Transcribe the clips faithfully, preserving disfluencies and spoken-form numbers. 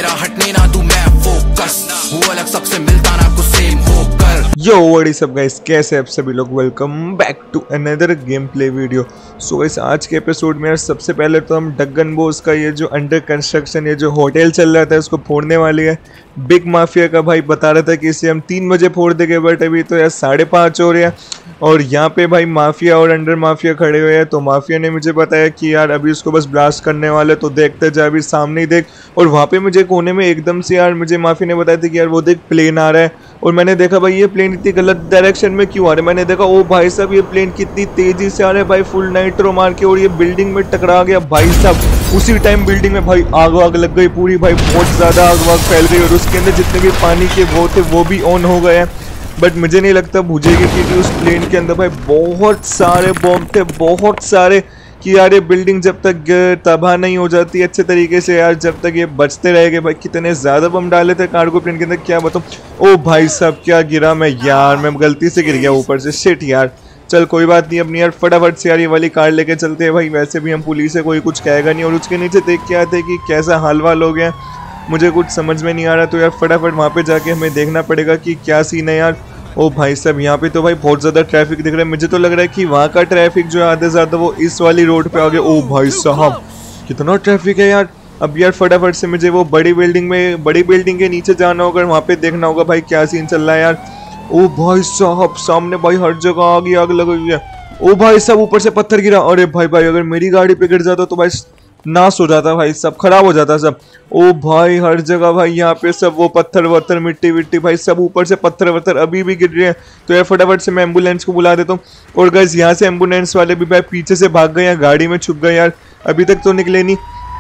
मेरा हटने ना दूं मैं फोकस, वो अलग सबसे मिलता ना कुछ सेम होकर। Yo what is up guys, कैसे आप सभी लोग। Welcome back to another game play video. So guys आज के एपिसोड में यार सबसे पहले तो हम डगन बोस का ये जो अंडर कंस्ट्रक्शन ये जो होटल चल रहा था उसको फोड़ने वाली है। बिग माफिया का भाई बता रहा था कि इसे हम तीन बजे फोड़ देंगे, बट अभी तो यार साढ़े पाँच हो रहे हैं और यहाँ पे भाई माफिया और अंडर माफिया खड़े हुए हैं। तो माफिया ने मुझे बताया कि यार अभी उसको बस ब्लास्ट करने वाले, तो देखते जा अभी सामने ही देख। और वहाँ पे मुझे कोने में एकदम से यार मुझे माफिया ने बताया था कि यार वो देख प्लेन आ रहा है, और मैंने देखा भाई ये प्लेन इतनी गलत डायरेक्शन में क्यों आ रहा है। मैंने देखा ओ भाई साहब ये प्लेन कितनी तेजी से आ रहा है भाई, फुल नाइट्रो मार के, और ये बिल्डिंग में टकरा गया भाई साहब। उसी टाइम बिल्डिंग में भाई आग वाग लग गई पूरी भाई, बहुत ज़्यादा आग वाग फैल गई और उसके अंदर जितने भी पानी के वो थे वो भी ऑन हो गए हैं। बट मुझे नहीं लगता बुझेगी, क्योंकि उस प्लेन के अंदर भाई बहुत सारे बॉम्ब थे, बहुत सारे, कि यार ये बिल्डिंग जब तक तबाह नहीं हो जाती अच्छे तरीके से यार, जब तक ये बचते रहेंगे भाई। कितने ज़्यादा बम डाले थे कार्गो प्लेन के अंदर क्या बताऊँ। ओ भाई साहब क्या गिरा मैं यार, मैं गलती से गिर गया ऊपर से, शिट यार। चल कोई बात नहीं, अपनी यार फटाफट से यार ये वाली कार लेके चलते हैं भाई। वैसे भी हम पुलिस से कोई कुछ कहेगा नहीं, और उसके नीचे देख के आते कि कैसा हाल वाल हो गया, मुझे कुछ समझ में नहीं आ रहा। तो यार फटाफट वहाँ पे जाके हमें देखना पड़ेगा कि क्या सीन है यार। ओ भाई साहब यहाँ पे तो भाई बहुत ज़्यादा ट्रैफिक दिख रहा है, मुझे तो लग रहा है कि वहाँ का ट्रैफिक जो है आधे ज़्यादा वो इस वाली रोड पे आ गया। ओ भाई साहब कितना ट्रैफिक है यार। अब यार फटाफट से मुझे वो बड़ी बिल्डिंग में बड़ी बिल्डिंग के नीचे जाना होगा, वहाँ पे देखना होगा भाई क्या सीन चल रहा है यार। ओ भाई साहब सामने भाई हर जगह आग ही आग लग गई है। ओ भाई साहब ऊपर से पत्थर गिरा, अरे भाई भाई अगर मेरी गाड़ी पे गिर जाता तो भाई नाश हो जाता भाई, सब खराब हो जाता सब। ओ भाई हर जगह भाई यहाँ पे सब वो पत्थर वत्थर मिट्टी विट्टी भाई सब ऊपर से पत्थर वत्थर अभी भी गिर रहे हैं। तो यार फटाफट से मैं एम्बुलेंस को बुला देता हूँ। और गाइस यहाँ से एम्बुलेंस वाले भी भाई पीछे से भाग गए हैं, गाड़ी में छुप गए यार, अभी तक तो निकले नहीं।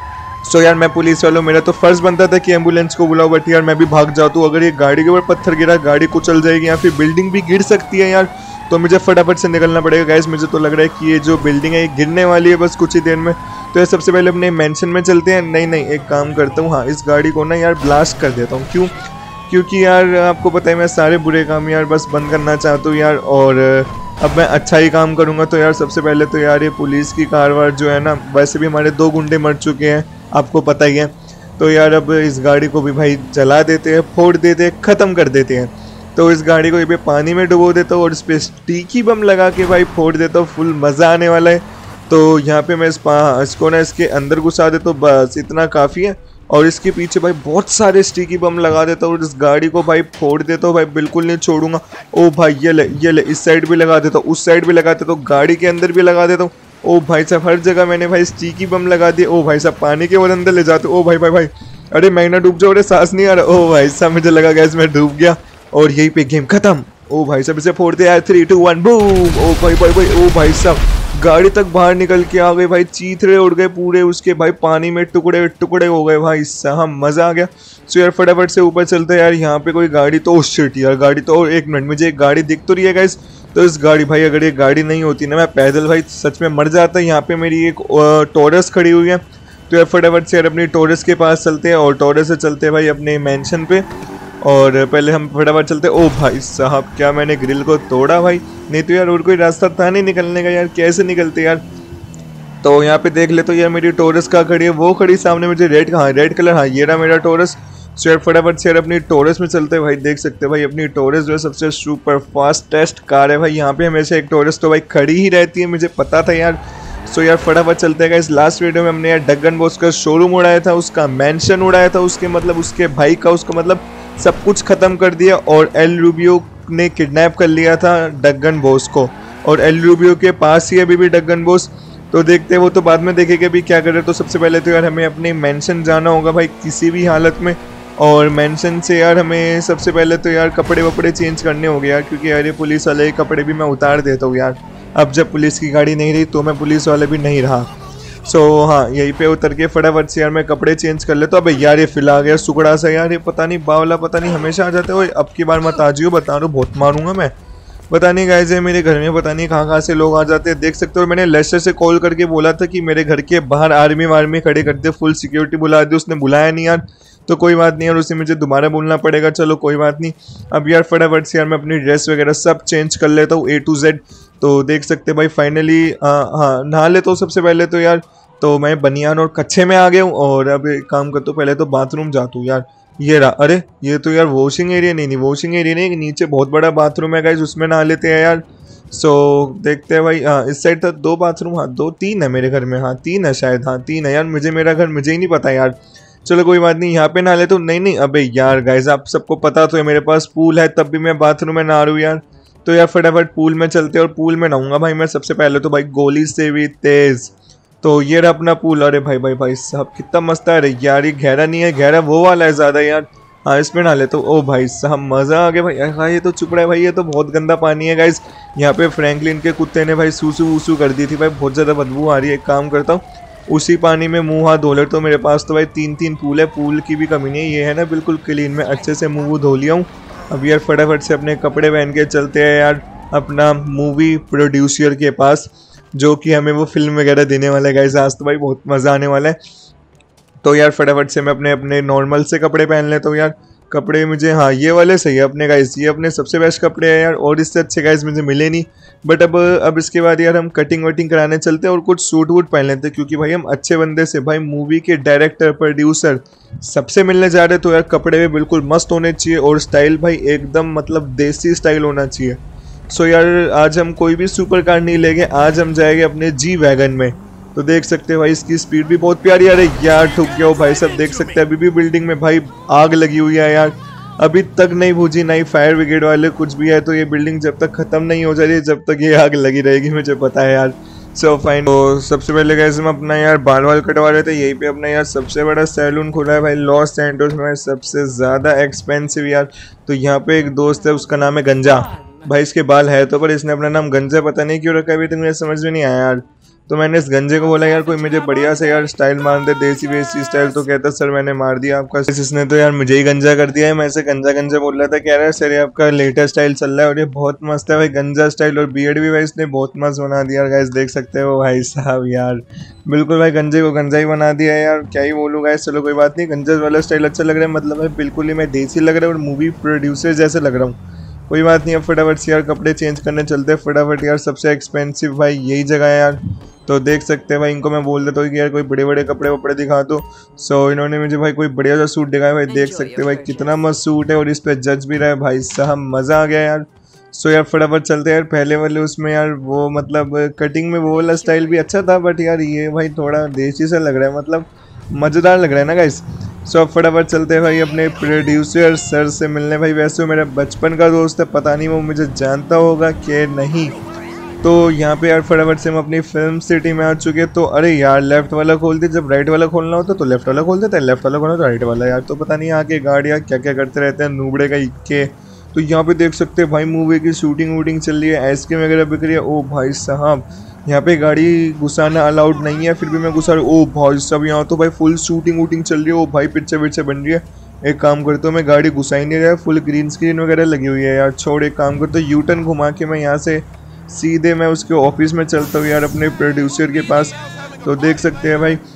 सो यार मैं पुलिस वालों, मेरा तो फर्ज बनता था कि एम्बुलेंस को बुलाओ, बट यार मैं भी भाग जाता हूँ। अगर ये गाड़ी के ऊपर पत्थर गिरा गाड़ी कुचल जाएगी या फिर बिल्डिंग भी गिर सकती है यार, तो मुझे फटाफट से निकलना पड़ेगा। गाइस मुझे तो लग रहा है कि ये जो बिल्डिंग है ये गिरने वाली है बस कुछ ही देर में। तो यार सबसे पहले अपने मेंशन में चलते हैं। नहीं नहीं एक काम करता हूँ, हाँ इस गाड़ी को ना यार ब्लास्ट कर देता हूँ। क्यों? क्योंकि यार आपको पता है मैं सारे बुरे काम यार बस बंद करना चाहता हूँ यार, और अब मैं अच्छा ही काम करूँगा। तो यार सबसे पहले तो यार ये पुलिस की कारवार जो है ना, वैसे भी हमारे दो गुंडे मर चुके हैं आपको पता ही है। तो यार अब इस गाड़ी को भी भाई जला देते हैं, फोड़ देते हैं, ख़त्म कर देते हैं। तो इस गाड़ी को ये भी पानी में डुबो देता हूँ और इस पर स्टिकी बम लगा के भाई फोड़ देता हूँ, फुल मज़ा आने वाला है। तो यहाँ पे मैं इस इसको ना इसके अंदर घुसा देता हूँ, बस इतना काफ़ी है। और इसके पीछे भाई बहुत सारे स्टिकी बम लगा देता हूँ और इस गाड़ी को भाई फोड़ देता हूँ भाई, बिल्कुल नहीं छोड़ूंगा। ओ भाई ये ले ये ले, इस साइड भी लगा देता हूँ, उस साइड भी लगा देता हूँ, गाड़ी के अंदर भी लगा देता हूँ। ओ भाई साहब हर जगह मैंने भाई स्टिकी बम लगा दिए। ओ भाई साहब पानी के और अंदर ले जाते। ओ भाई भाई भाई अरे मैं ना डूब जाओ, अरे सांस नहीं आ रहा। ओ भाई साहब मुझे लगा गैस मैं डूब गया और यहीं पे गेम खत्म। ओ भाई साहब इसे फोड़ दिया, थ्री टू वन बूम। ओ भाई भाई भाई ओ भाई साहब गाड़ी तक बाहर निकल के आ गए भाई, चीथड़े उड़ गए पूरे उसके भाई, पानी में टुकड़े टुकड़े हो गए भाई साहब, मज़ा आ गया। सो यार फटाफट से ऊपर चलते हैं यार। यहाँ पे कोई गाड़ी तो, ओ शिट यार गाड़ी तो, और एक मिनट मुझे एक गाड़ी दिख तो रही है गाइस। तो इस गाड़ी भाई अगर ये गाड़ी नहीं होती ना मैं पैदल भाई सच में मर जाता। यहाँ पे मेरी एक टोरस खड़ी हुई है। तो यार फटाफट से यार अपनी टोरस के पास चलते हैं और टोरस से चलते हैं भाई अपने मैंशन पे। और पहले हम फटाफट चलते। ओ भाई साहब क्या मैंने ग्रिल को तोड़ा भाई, नहीं तो यार और कोई रास्ता था नहीं निकलने का यार, कैसे निकलते यार। तो यहाँ पे देख ले तो यार मेरी टोरस कहाँ खड़ी है, वो खड़ी सामने मुझे रेड, हाँ रेड कलर, हाँ ये रहा मेरा टोरस। सो यार फटाफट से यार अपनी टोरस में चलते हैं भाई। देख सकते हैं भाई अपनी टोरस जो है सबसे सुपर फास्टेस्ट कार है भाई। यहाँ पे हमेशा एक टोरस तो भाई खड़ी ही रहती है, मुझे पता था यार। सो यार फटाफट चलते हैं। इस लास्ट वीडियो में हमने यार डगन बॉस का शोरूम उड़ाया था, उसका मेंशन उड़ाया था, उसके मतलब उसके भाई का, उसका मतलब सब कुछ ख़त्म कर दिया। और एल रूबियो ने किडनैप कर लिया था डगन बॉस को, और एल रूबियो के पास ही अभी भी डगन बॉस। तो देखते हैं वो तो बाद में देखेंगे अभी क्या करे। तो सबसे पहले तो यार हमें अपने मेंशन जाना होगा भाई किसी भी हालत में, और मेंशन से यार हमें सबसे पहले तो यार कपड़े वपड़े चेंज करने होंगे यार, क्योंकि यार ये पुलिस वाले के कपड़े भी मैं उतार देता हूँ यार। अब जब पुलिस की गाड़ी नहीं रही तो मैं पुलिस वाले भी नहीं रहा। सो so, हाँ यहीं पे उतर के फटाफट से यार मैं कपड़े चेंज कर लेता हूँ। अबे यार ये फिल आ गया सुकड़ा सा यार, ये पता नहीं बावला पता नहीं हमेशा आ जाते हो। अब की बार मत आ जियो, बता रहा हूँ बहुत मारूंगा मैं। पता नहीं गाइस है मेरे घर में पता नहीं कहाँ कहाँ से लोग आ जाते हैं, देख सकते हो। मैंने लेस्टर से कॉल करके बोला था कि मेरे घर के बाहर आर्मी वार्मी खड़े कर दे, फुल सिक्योरिटी बुला दी, उसने बुलाया नहीं यार। तो कोई बात नहीं यार, उसे मुझे दोबारा बोलना पड़ेगा, चलो कोई बात नहीं। अब यार फटाफट से यार मैं अपनी ड्रेस वगैरह सब चेंज कर लेता हूँ ए टू जेड। तो देख सकते भाई फाइनली हाँ नहा लेता हूँ सबसे पहले तो यार। तो मैं बनियान और कच्छे में आ गया हूँ। और अब एक काम करता हूँ, पहले तो बाथरूम जाता हूँ यार। ये रहा, अरे ये तो यार वॉशिंग एरिया नहीं नहीं वॉशिंग एरिया नहीं, नीचे बहुत बड़ा बाथरूम है गाइस, उसमें नहा लेते हैं यार। सो देखते हैं भाई। हाँ इस साइड था दो बाथरूम, हाँ दो तीन है मेरे घर में, हाँ तीन है शायद, हाँ तीन है यार। मुझे मेरा घर मुझे ही नहीं पता यार। चलो कोई बात नहीं, यहाँ पे नहा लेता हूँ। नहीं नहीं अबे यार गाइस, आप सबको पता तो है मेरे पास पूल है, तब भी मैं बाथरूम में नहा रहा हूँ यार। तो यार फटाफट पूल में चलते हैं और पूल में नहाऊंगा भाई मैं सबसे पहले तो भाई, गोली से भी तेज। तो ये रहा अपना पूल। अरे भाई भाई भाई साहब कितना मस्त है। अरे यार ये गहरा नहीं है, गहरा वो वाला है ज़्यादा यार। हाँ इसमें नहा लेता हूँ। ओ भाई साहब मज़ा आ गया भाई। हाँ ये तो चुप रहा है भाई, ये तो बहुत गंदा पानी है गाइस। यहाँ पे फ्रैंकलिन के कुत्ते ने भाई सूसू वूसू कर दी थी भाई, बहुत ज़्यादा बदबू आ रही है। एक काम करता हूँ उसी पानी में मुँह हाथ धो ले। तो मेरे पास तो भाई तीन तीन पूल है, पूल की भी कमी नहीं है। ये है ना बिल्कुल क्लीन, में अच्छे से मुँह धो लिया हूँ। अब यार फटाफट से अपने कपड़े पहन के चलते हैं यार अपना मूवी प्रोड्यूसर के पास, जो कि हमें वो फिल्म वगैरह देने वाला है गाइस। आज तो भाई बहुत मज़ा आने वाला है। तो यार फटाफट से मैं अपने अपने नॉर्मल से कपड़े पहन लेता हूँ यार। कपड़े मुझे, हाँ ये वाले सही है अपने गाइस, ये अपने सबसे बेस्ट कपड़े हैं यार, और इससे अच्छे गाइस मुझे मिले नहीं। बट अब अब इसके बाद यार हम कटिंग वटिंग कराने चलते हैं और कुछ सूट वूट पहन लेते हैं, क्योंकि भाई हम अच्छे बंदे से भाई मूवी के डायरेक्टर प्रोड्यूसर सबसे मिलने जा रहे हैं। तो यार कपड़े भी बिल्कुल मस्त होने चाहिए और स्टाइल भाई एकदम मतलब देसी स्टाइल होना चाहिए। सो यार आज हम कोई भी सुपर कार नहीं लेंगे, आज हम जाएंगे अपने जी वैगन में। तो देख सकते हैं भाई इसकी स्पीड भी बहुत प्यारी। अरे यार ठुक गया हो भाई, सब देख सकते हैं अभी भी बिल्डिंग में भाई आग लगी हुई है यार, अभी तक नहीं बुझी, नहीं फायर ब्रिगेड वाले कुछ भी है। तो ये बिल्डिंग जब तक खत्म नहीं हो जा रही है जब तक ये आग लगी रहेगी, मुझे पता है यार। So fine. तो सबसे पहले कैसे हम अपना यार बाल वाल कटवा रहे थे, यहीं पे अपना यार सबसे बड़ा सैलून खुला है भाई लॉस सैंटोस में, सबसे ज़्यादा एक्सपेंसिव यार। तो यहाँ पे एक दोस्त है, उसका नाम है गंजा भाई। इसके बाल है तो पर इसने अपना नाम गंजा पता नहीं क्यों रखा है, अभी तक मुझे समझ में नहीं आया यार। तो मैंने इस गंजे को बोला यार कोई मुझे बढ़िया से यार स्टाइल मार दे, देसी वेसी स्टाइल। तो कहता सर मैंने मार दिया आपका, इसने तो यार मुझे ही गंजा कर दिया है। मैं इसे गंजा गंजा बोल रहा था, कह रहा है सर ये आपका लेटेस्ट स्टाइल चल रहा है और ये बहुत मस्त है भाई गंजा स्टाइल। और बियर्ड भी भाई इसने बहुत मस्त बना दिया गाइस, देख सकते हो भाई साहब यार बिल्कुल भाई गंजे को गंजा ही बना दिया है यार, क्या ही बोलूँ गाइस। चलो कोई बात नहीं, गंजा वाला स्टाइल अच्छा लग रहा है, मतलब भाई बिल्कुल ही मैं देसी लग रहा है और मूवी प्रोड्यूसर जैसे लग रहा हूँ। कोई बात नहीं, अब फटाफट से यार कपड़े चेंज करने चलते हैं फटाफट यार। सबसे एक्सपेंसिव भाई यही जगह है यार। तो देख सकते हैं भाई, इनको मैं बोल देता हूँ कि यार कोई बड़े बड़े कपड़े वपड़े दिखा दो। सो इन्होंने मुझे भाई कोई बढ़िया सा सूट दिखाया भाई, देख सकते हैं भाई कितना मस्त सूट है और इस पर जज भी रहा है भाई साहब, मज़ा आ गया यार। सो यार फटाफट चलते हैं यार। पहले वाले उसमें यार वो मतलब कटिंग में वो वाला स्टाइल भी अच्छा था, बट यार ये भाई थोड़ा देसी सा लग रहा है, मतलब मज़ेदार लग रहा है ना गाइस। सो अब फटाफट चलते हैं भाई अपने प्रोड्यूसर सर से मिलने भाई। वैसे वो मेरा बचपन का दोस्त है, पता नहीं वो मुझे जानता होगा कि नहीं। तो यहाँ पे यार फटाफट से हम अपनी फिल्म सिटी में आ चुके हैं। तो अरे यार लेफ्ट वाला खोलते, जब राइट वाला खोलना होता तो लेफ्ट वाला खोल देता है, लेफ्ट वाला खोलना तो राइट वाला यार। तो पता नहीं आके गाड़ियाँ क्या क्या करते रहते हैं नूबड़े का इक्के। तो यहाँ पे देख सकते हैं भाई मूवी की शूटिंग वूटिंग चल रही है, आइसक्रीम वगैरह बिक रही है। ओ भाई साहब यहाँ पे गाड़ी घुसाना अलाउड नहीं है, फिर भी मैं घुसा रहा हूँ। ओ भाई साहब यहाँ तो भाई फुल शूटिंग वूटिंग चल रही है। ओ भाई पिक्चर विक्चर बन रही है। एक काम करते हो, मैं गाड़ी घुसा ही नहीं रहा है, फुल ग्रीन स्क्रीन वगैरह लगी हुई है यार। छोड़ एक काम करते हो, यू टर्न घुमा के मैं यहाँ से सीधे मैं उसके ऑफिस में चलता हूँ यार अपने प्रोड्यूसर के पास। तो देख सकते हैं भाई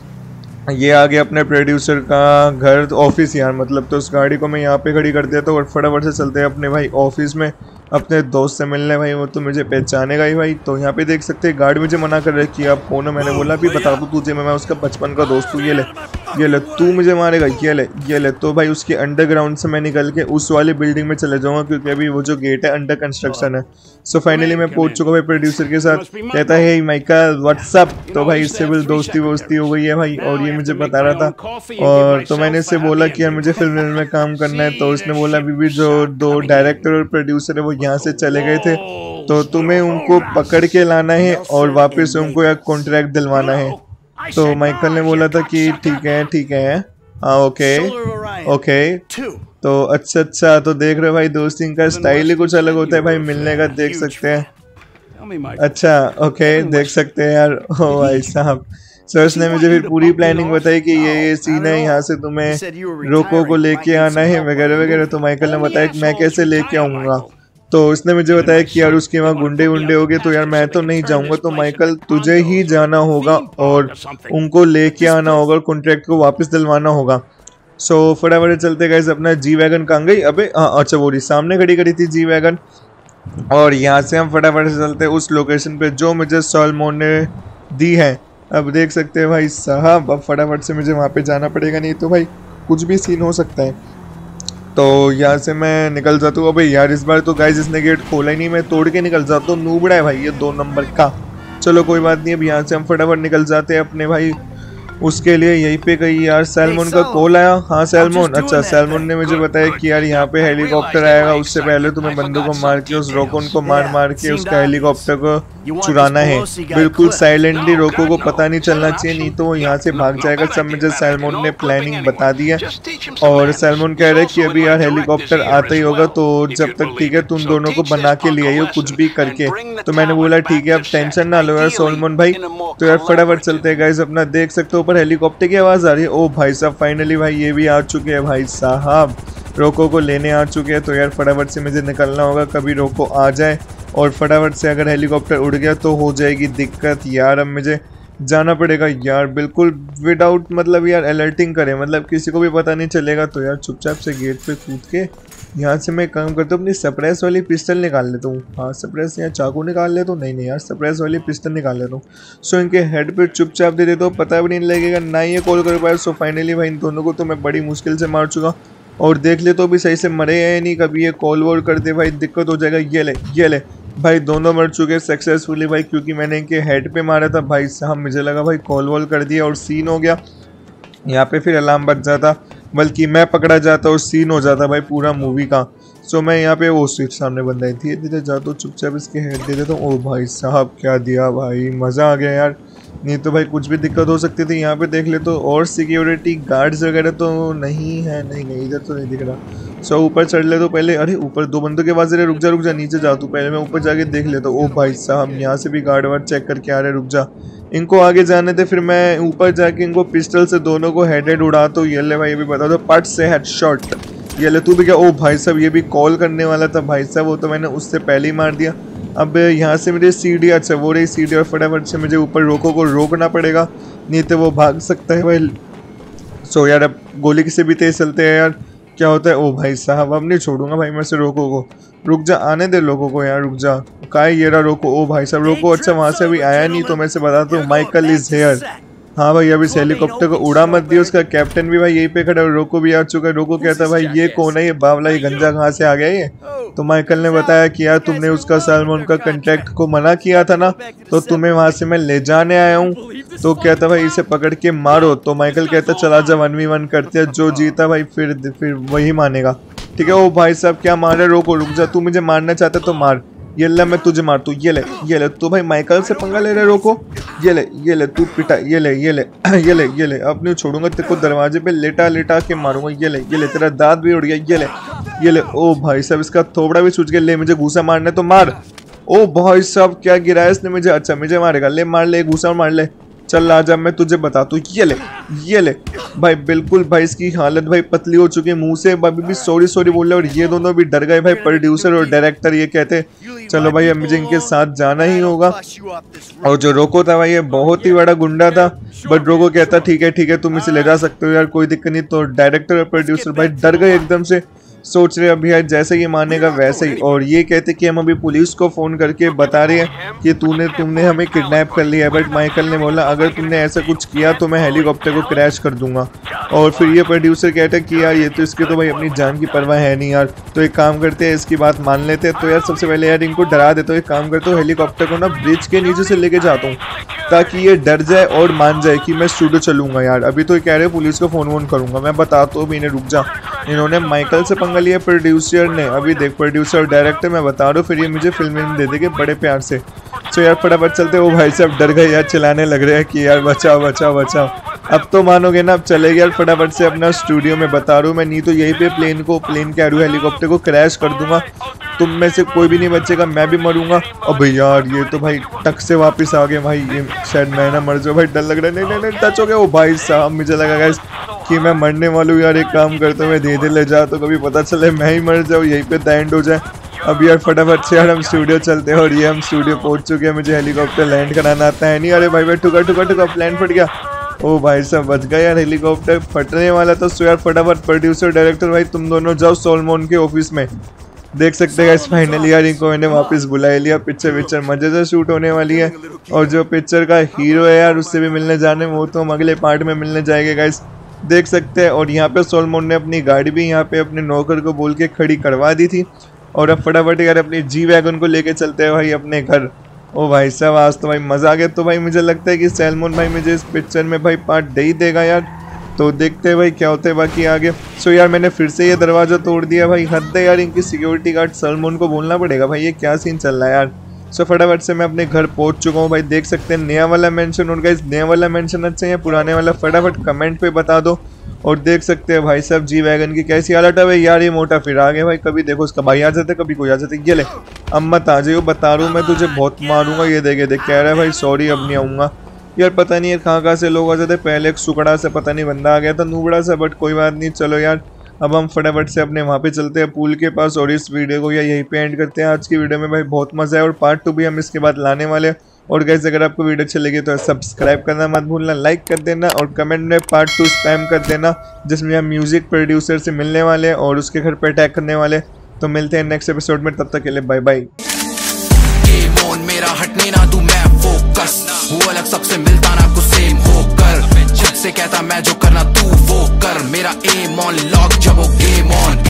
ये आ गया अपने प्रोड्यूसर का घर, ऑफिस यार मतलब। तो उस गाड़ी को मैं यहाँ पे खड़ी कर देता हूँ और फटाफट से चलते हैं अपने भाई ऑफिस में अपने दोस्त से मिलने भाई, वो तो मुझे पहचानेगा ही भाई। तो यहाँ पे देख सकते हैं गाड़ी मुझे मना कर रखी है, आप कौन हो? मैंने बोला भी बता दूँ तुझे, मैं मैं उसका बचपन का दोस्त हूँ, ये ले ये ले तू मुझे मारेगा, ये ले ये ले। तो भाई उसके अंडरग्राउंड से मैं निकल के उस वाली बिल्डिंग में चले जाऊँगा, क्योंकि अभी वो जो गेट है अंडर कंस्ट्रक्शन है। सो फाइनली मैं पहुंच चुका भाई प्रोड्यूसर के साथ। कहता है हे माइकल व्हाट्सअप। तो भाई इससे भी दोस्ती वोस्ती हो गई है भाई, और ये मुझे बता रहा था। और तो मैंने इससे बोला कि यार मुझे फिल्म में काम करना है। तो उसने बोला अभी भी जो दो डायरेक्टर और प्रोड्यूसर है वो यहाँ से चले गए थे, तो तुम्हें उनको पकड़ के लाना है और वापस उनको एक कॉन्ट्रैक्ट दिलवाना है। तो माइकल ने बोला था कि ठीक है ठीक है हाँ ओके ओके। तो अच्छा अच्छा, तो देख रहे हो भाई दोस्ती का स्टाइल ही कुछ अलग होता है भाई मिलने का, देख सकते हैं। अच्छा ओके देख सकते हैं यार। ओ भाई साहब सर उसने मुझे फिर पूरी प्लानिंग बताई कि ये ये सीन है, यहाँ से तुम्हें रोको को लेके आना है वगैरह वगैरह। तो माइकल ने बताया कि मैं कैसे लेके आऊँगा। तो उसने मुझे बताया कि यार उसके वहाँ गुंडे वुंडे हो गए, तो यार मैं तो नहीं जाऊँगा। तो माइकल तुझे ही जाना होगा और उनको लेके आना होगा और कॉन्ट्रैक्ट को वापस दिलवाना होगा। सो फटाफट चलते गए अपना जी वैगन कहाँ गई? अबे हाँ अच्छा वो रही सामने खड़ी करी थी जी वैगन। और यहाँ से हम फटाफट से चलते उस लोकेशन पे जो मुझे सॉलमोन ने दी है। अब देख सकते हैं भाई साहब, अब फटाफट से मुझे वहाँ पे जाना पड़ेगा, नहीं तो भाई कुछ भी सीन हो सकता है। तो यहाँ से मैं निकल जाता हूँ। अबे यार इस बार तो गाइस इसने गेट खोला ही नहीं, मैं तोड़ के निकल जाता हूँ। नूबड़ा है भाई ये दो नंबर का। चलो कोई बात नहीं, अब यहाँ से हम फटाफट निकल जाते हैं अपने भाई उसके लिए। यहीं पे कहीं यार सैलमोन का कॉल आया। हाँ सैलमोन, अच्छा सैलमोन ने मुझे बताया कि यार यहाँ पे हेलीकॉप्टर आएगा, उससे पहले तुम्हें बंदों को मार के उस रोकोन को मार मार के उसका हेलीकॉप्टर को चुराना है। बिल्कुल साइलेंटली, रोको को पता नहीं चलना चाहिए, नहीं तो वो यहाँ से भाग जाएगा। सब मुझे सैलमोन ने प्लानिंग बता दी है। और सैलमोन कह रहे कि अभी यार हेलीकॉप्टर आता ही होगा, तो जब तक ठीक है तुम दोनों को बना के ले आइयो कुछ भी करके। तो मैंने बोला ठीक है, अब टेंशन ना लो यार सैलमोन भाई। तो यार फटाफट चलते हैं गाइस अपना। देख सकते हो ऊपर हेलीकॉप्टर की आवाज़ आ रही है। ओ भाई साहब फाइनली भाई ये भी आ चुके हैं भाई साहब, रोको को लेने आ चुके हैं। तो यार फटाफट से मुझे निकलना होगा, कभी रोको आ जाए और फटाफट से अगर हेलीकॉप्टर उड़ गया तो हो जाएगी दिक्कत यार। अब मुझे जाना पड़ेगा यार बिल्कुल विदाउट मतलब यार अलर्टिंग करें, मतलब किसी को भी पता नहीं चलेगा। तो यार चुपचाप से गेट पे कूद के यहाँ से मैं काम करता हूँ, अपनी सप्रेस वाली पिस्टल निकाल लेता हूँ। हाँ सप्रेस या चाकू निकाल लेता हूँ, नहीं नहीं यार सप्रेस वाली पिस्टल निकाल लेता हूँ। सो इनके हेड पे चुपचाप दे देता हूँ, पता भी नहीं लगेगा, ना ये कॉल कर पाए। सो फाइनली भाई इन दोनों को तो मैं बड़ी मुश्किल से मार चुका। और देख ले तो भी सही से मरे हैं नहीं, कभी ये कॉल वॉल करते भाई दिक्कत हो जाएगा। ये ले ये ले भाई दोनों मर चुके सक्सेसफुली भाई, क्योंकि मैंने इनके हेड पे मारा था भाई साहब। मुझे लगा भाई कॉल वॉल कर दिया और सीन हो गया, यहाँ पे फिर अलार्म बज जाता, बल्कि मैं पकड़ा जाता और सीन हो जाता भाई पूरा मूवी का। सो मैं यहाँ पे वो स्विच सामने बंदा है, धीरे धीरे जाता हूँ, चुपचाप इसके हेड दे देता हूँ। ओ भाई साहब क्या दिया भाई, मज़ा आ गया यार। नहीं तो भाई कुछ भी दिक्कत हो सकती थी। यहाँ पे देख ले तो और सिक्योरिटी गार्ड्स वगैरह तो नहीं है, नहीं नहीं इधर तो नहीं दिख रहा। सो ऊपर चढ़ ले तो पहले, अरे ऊपर दो बंदों के आवाज़, रुक जा रुक जा नीचे जा तू, पहले मैं ऊपर जाके देख लेता हूँ। ओ भाई साहब यहाँ से भी गार्ड वार्ड चेक करके आ रहे, रुक जा, इनको आगे जाने थे, फिर मैं ऊपर जाके इनको पिस्टल से दोनों को हेड हेड उड़ाता हूँ। ये ले भाई ये भी बता दो, पट से हेड शॉट। ये ले तू भी क्या, ओ भाई साहब ये भी कॉल करने वाला था भाई साहब, वो तो मैंने उससे पहले ही मार दिया। अब यहाँ से मेरी सीढ़ी, अच्छा वो रही सीढ़ी, और फटाफट से मुझे ऊपर रोको को रोकना पड़ेगा, नहीं तो वो भाग सकता है भाई। सो यार अब गोली किसी भी तेज चलते हैं यार, क्या होता है। ओ भाई साहब अब नहीं छोड़ूंगा भाई मैं से रोको को, रुक जा आने दे लोगों को यार, रुक जा का ये रहा रोको। ओ भाई साहब रोको, अच्छा वहाँ से अभी आया नहीं, तो मैं से बताता हूँ माइकल इज हेयर। हाँ भाई अभी इस हेलीकॉप्टर को उड़ा मत दिया, उसका कैप्टन भी भाई यहीं पे खड़ा है, रोको भी आ चुका है। रोको कहता है भाई ये कौन है, ये बावला, ये गंजा कहाँ से आ गया ये। तो माइकल ने बताया कि यार तुमने उसका सैलमोन का कॉन्ट्रैक्ट को मना किया था ना, तो तुम्हें वहाँ से मैं ले जाने आया हूँ। तो कहता भाई इसे पकड़ के मारो। तो माइकल कहता चला जा वन वी वन करते हैं, जो जीता भाई फिर फिर वही मानेगा। ठीक है। ओ भाई साहब क्या मार रहे, रोको रुक जा, तू मुझे मारना चाहता तो मार, ये ले मैं तुझे मार, तू ये ले ये ले। तो भाई माइकल से पंगा ले रहे, रोको ये ले ये ले तू पिटा, ये ले ये ले ये ले ये ले, अब नहीं छोड़ूंगा तेरे को, दरवाजे पे लेटा लेटा के मारूंगा। ये ले ये ले, तेरा दांत भी उड़ गया, ये ले ये ले। ओ भाई साहब इसका थोबड़ा भी सूझ गया, ले मुझे घूसा मारना तो मार। ओ भाई साहब क्या गिराया इसने मुझे, अच्छा मुझे मारेगा, ले मार ले घूसा मार ले, चल आ जा मैं तुझे बताता हूँ। ये ले ये ले भाई, बिल्कुल भाई इसकी हालत भाई पतली हो चुकी है, मुंह से अभी भी सॉरी सॉरी बोल रहे, और ये दोनों भी डर गए भाई, प्रोड्यूसर और डायरेक्टर। ये कहते चलो भाई अब मुझे इनके साथ जाना ही होगा। और जो रोको था भाई ये बहुत ही बड़ा गुंडा था, बट रोको कहता ठीक है ठीक है तुम इसे ले जा सकते हो यार, कोई दिक्कत नहीं। तो डायरेक्टर और प्रोड्यूसर भाई डर गए एकदम से, सोच रहे अभी यार जैसे ये मानेगा वैसे ही। और ये कहते कि हम अभी पुलिस को फ़ोन करके बता रहे हैं कि तूने तुमने हमें किडनैप कर लिया है। बट माइकल ने बोला अगर तुमने ऐसा कुछ किया तो मैं हेलीकॉप्टर को क्रैश कर दूंगा। और फिर ये प्रोड्यूसर कहता है कि यार ये तो इसके तो भाई अपनी जान की परवाह है नहीं यार, तो एक काम करते हैं इसकी बात मान लेते हैं। तो यार सबसे पहले यार इनको डरा देता हूँ, एक काम करता हूँ हेलीकॉप्टर को ना ब्रिज के नीचे से लेके जाता हूँ, ताकि ये डर जाए और मान जाए कि मैं स्टूडियो चलूंगा यार। अभी तो ये कह रहे हैं पुलिस को फ़ोन वोन करूंगा, मैं बताता हूँ इन्हें, रुक जा। इन्होंने माइकल से पंगा लिया प्रोड्यूसर ने, अभी देख प्रोड्यूसर और डायरेक्टर मैं बता रहा हूँ, फिर ये मुझे फिल्म दे देंगे बड़े प्यार से। तो यार फटाफट चलते। वो भाई साहब डर गए यार, चिल्लाने लग रहे हैं कि यार बचाओ बचाओ बचाओ। अब तो मानोगे ना, अब चले गए यार फटाफट से अपना स्टूडियो में, बता रहा हूँ मैं, नहीं तो यहीं पे प्लेन को प्लेन कह रहा हूँ हेलीकॉप्टर को क्रैश कर दूंगा, तुम में से कोई भी नहीं बचेगा, मैं भी मरूंगा। अब यार ये तो भाई टक से वापस आ गए भाई, ये शायद मैं ना मर जाऊँ भाई, डर लग रहा है। नहीं नहीं नहीं टच हो गया। वो भाई साहब मुझे लगा गाइस कि मैं मरने वाला हूँ यार, एक काम करता हूँ मैं धीरे धीरे ले जा, तो कभी पता चले मैं ही मर जाऊँ, यहीं पे द एंड हो जाए। अब यार फटाफट से यार हम स्टूडियो चलते हैं, और ये हम स्टूडियो पहुंच चुके हैं, मुझे हेलीकॉप्टर लैंड कराना आता है नहीं। अरे भाई भाई ठुका ठुका ठुका प्लेन फट गया। ओ भाई साहब बच गया यार, हेलीकॉप्टर फटने वाला था। सो यार फटाफट प्रोड्यूसर डायरेक्टर भाई तुम दोनों जाओ सैलमोन के ऑफिस में, देख सकते हैं फाइनली यार इनको मैंने वापस बुला लिया। पिक्चर पिक्चर मजे से शूट होने वाली है और जो पिक्चर का हीरो है यार उससे भी मिलने जाने वो तो हम अगले पार्ट में मिलने जाएंगे गाइस, देख सकते हैं। और यहाँ पे सॉलोमन ने अपनी गाड़ी भी यहाँ पे अपने नौकर को बोल के खड़ी करवा दी थी और अब फटाफट यार अपनी जी वैगन को लेके चलते हैं भाई अपने घर। ओ भाई साहब आज तो भाई मजा आ गया। तो भाई मुझे लगता है कि सैलमोन भाई मुझे इस पिक्चर में भाई पार्ट दे ही देगा यार, तो देखते हैं भाई क्या होता है बाकी आगे। सो यार मैंने फिर से ये दरवाजा तोड़ दिया भाई, हद है यार इनकी सिक्योरिटी गार्ड सैलमोन को बोलना पड़ेगा भाई ये क्या सीन चल रहा है यार। सो फटाफट से मैं अपने घर पहुंच चुका हूँ भाई, देख सकते हैं नया वाला मेंशन और गाइस नया वाला मेंशन अच्छा है पुराने वाला फटाफट कमेंट पे बता दो। और देख सकते हैं भाई साहब जी वैगन की कैसी हालत है भाई यार, ये मोटा फिर आ गया भाई, कभी देखो उसका भाई आ जाते कभी कोई आ जाते। ये ले अब मत आ जाइयो, बता रहा हूँ मैं तुझे बहुत मारूंगा। ये देखे देख कह रहा है भाई सॉरी अब नहीं आऊँगा यार, पता नहीं यार कहाँ कहाँ से लोग आ जाते। पहले एक सुकड़ा से पता नहीं बंदा आ गया था नूबड़ा सा, बट कोई बात नहीं। चलो यार अब हम फटाफट से अपने वहाँ पे चलते हैं पूल के पास और इस वीडियो को या यहीं पे एंड करते हैं। आज की वीडियो में भाई बहुत मजा है और पार्ट टू भी हम इसके बाद लाने वाले हैं। और गाइस अगर आपको वीडियो अच्छी लगी तो सब्सक्राइब करना मत भूलना, लाइक कर देना और कमेंट में पार्ट टू स्पैम कर देना जिसमें हम म्यूजिक प्रोड्यूसर से मिलने वाले हैं और उसके घर पर अटैक करने वाले। तो मिलते हैं नेक्स्ट एपिसोड में, तब तक के लिए बाय बाय। मेरा हटने ना तू मैं फोकस हूँ अलग सबसे मिलता ना कुछ सेम होकर, जिद से कहता मैं जो करना तू वो कर, मेरा एम ऑन लॉक जब वो गेम ऑन।